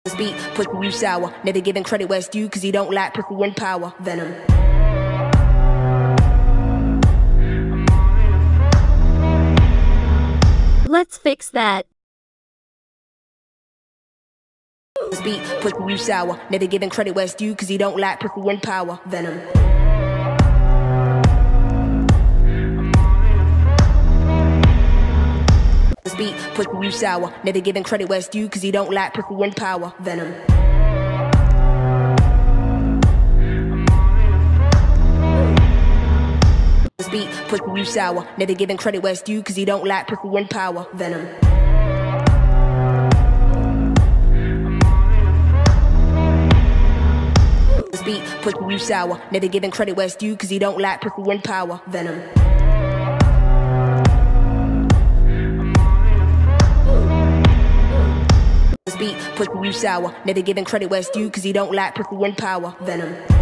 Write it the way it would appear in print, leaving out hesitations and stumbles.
Beat, pussy you sour. Never giving credit where it's due, cause he don't like pussy and power. Venom. Let's fix that. Beat, pussy you sour. Never giving credit where it's due, cause he don't like pussy and power. Venom. Beat, pussy you sour. Never giving credit where it's due, cause he don't like pussy and power. Venom. Beat, pussy you sour. Never giving credit where it's due, cause he don't like pussy and power. Venom. Beat, pussy you sour. Never giving credit where it's due, cause he don't like pussy and power. Venom. Beat, pussy you sour. Never giving credit where it's due, cause he don't like pussy and power. Venom.